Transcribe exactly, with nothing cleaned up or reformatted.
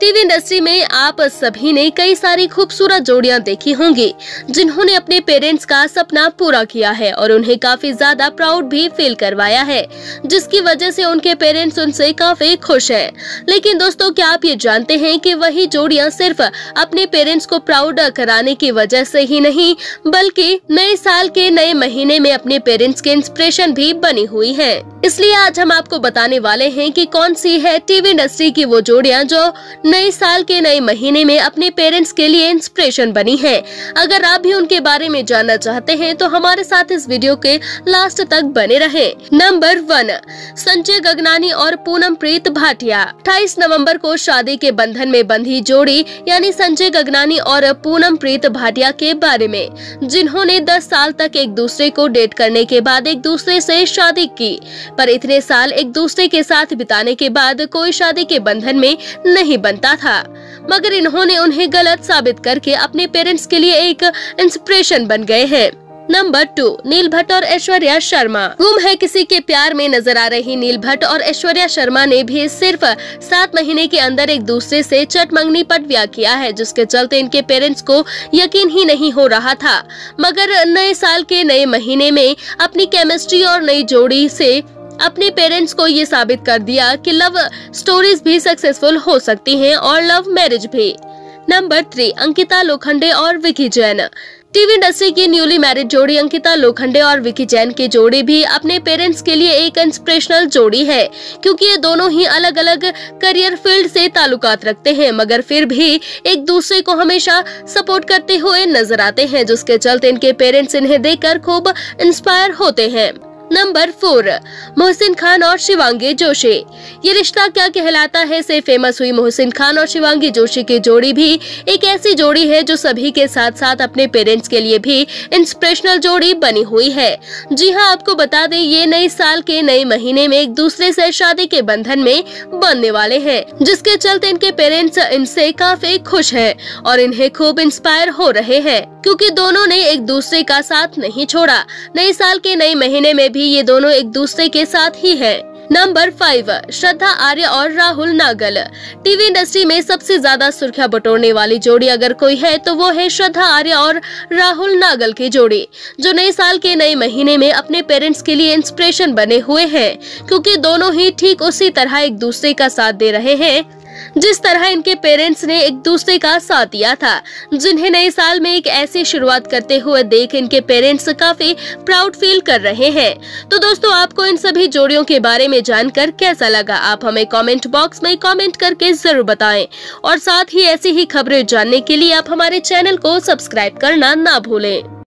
TV industry में आप सभी ने कई सारी खूबसूरत जोड़ियां देखी होंगी जिन्होंने अपने पेरेंट्स का सपना पूरा किया है और उन्हें काफी ज्यादा प्राउड भी फील करवाया है, जिसकी वजह से उनके पेरेंट्स उनसे काफी खुश हैं। लेकिन दोस्तों, क्या आप ये जानते हैं कि वही जोड़ियां सिर्फ अपने पेरेंट्स को प्राउड कराने की वजह से ही नहीं बल्कि नए साल के नए महीने में अपने पेरेंट्स के इंस्पिरेशन भी बनी हुई है। इसलिए आज हम आपको बताने वाले हैं कि कौन सी है टीवी इंडस्ट्री की वो जोड़ियां जो नए साल के नए महीने में अपने पेरेंट्स के लिए इंस्पिरेशन बनी है। अगर आप भी उनके बारे में जानना चाहते हैं तो हमारे साथ इस वीडियो के लास्ट तक बने रहें। नंबर वन, संजय गगनानी और पूनमप्रीत भाटिया। अट्ठाईस नवंबर को शादी के बंधन में बंधी जोड़ी यानी संजय गगनानी और पूनमप्रीत भाटिया के बारे में, जिन्होंने दस साल तक एक दूसरे को डेट करने के बाद एक दूसरे से शादी की, पर इतने साल एक दूसरे के साथ बिताने के बाद कोई शादी के बंधन में नहीं बनता था, मगर इन्होंने उन्हें गलत साबित करके अपने पेरेंट्स के लिए एक इंस्पिरेशन बन गए हैं। नंबर टू, नील भट्ट और ऐश्वर्या शर्मा। गुम है किसी के प्यार में नजर आ रही नील भट्ट और ऐश्वर्या शर्मा ने भी सिर्फ सात महीने के अंदर एक दूसरे से चटमंगनी पट ब्याह किया है, जिसके चलते इनके पेरेंट्स को यकीन ही नहीं हो रहा था, मगर नए साल के नए महीने में अपनी केमिस्ट्री और नई जोड़ी से अपने पेरेंट्स को ये साबित कर दिया कि लव स्टोरीज भी सक्सेसफुल हो सकती हैं और लव मैरिज भी। नंबर थ्री, अंकिता लोखंडे और विकी जैन। टीवी इंडस्ट्री की न्यूली मैरिड जोड़ी अंकिता लोखंडे और विकी जैन की जोड़ी भी अपने पेरेंट्स के लिए एक इंस्पिरेशनल जोड़ी है, क्योंकि ये दोनों ही अलग अलग करियर फील्ड से ताल्लुकात रखते हैं, मगर फिर भी एक दूसरे को हमेशा सपोर्ट करते हुए नजर आते हैं, जिसके चलते इनके पेरेंट्स इन्हें देखकर खूब इंस्पायर होते हैं। नंबर फोर, मोहसिन खान और शिवांगी जोशी। ये रिश्ता क्या कहलाता है से फेमस हुई मोहसिन खान और शिवांगी जोशी की जोड़ी भी एक ऐसी जोड़ी है जो सभी के साथ साथ अपने पेरेंट्स के लिए भी इंस्पिरेशनल जोड़ी बनी हुई है। जी हाँ, आपको बता दें, ये नए साल के नए महीने में एक दूसरे से शादी के बंधन में बनने वाले हैं, जिसके चलते इनके पेरेंट्स इनसे काफी खुश हैं और इन्हें खूब इंस्पायर हो रहे हैं, क्योंकि दोनों ने एक दूसरे का साथ नहीं छोड़ा। नए साल के नए महीने में भी ये दोनों एक दूसरे के साथ ही हैं। नंबर फाइव, श्रद्धा आर्य और राहुल नागल। टीवी इंडस्ट्री में सबसे ज्यादा सुर्खियां बटोरने वाली जोड़ी अगर कोई है तो वो है श्रद्धा आर्य और राहुल नागल की जोड़ी, जो नए साल के नए महीने में अपने पेरेंट्स के लिए इंस्पिरेशन बने हुए हैं, क्योंकि दोनों ही ठीक उसी तरह एक दूसरे का साथ दे रहे हैं जिस तरह इनके पेरेंट्स ने एक दूसरे का साथ दिया था, जिन्हें नए साल में एक ऐसी शुरुआत करते हुए देख इनके पेरेंट्स काफी प्राउड फील कर रहे हैं। तो दोस्तों, आपको इन सभी जोड़ियों के बारे में जानकर कैसा लगा, आप हमें कमेंट बॉक्स में कमेंट करके जरूर बताएं और साथ ही ऐसी ही खबरें जानने के लिए आप हमारे चैनल को सब्सक्राइब करना ना भूलें।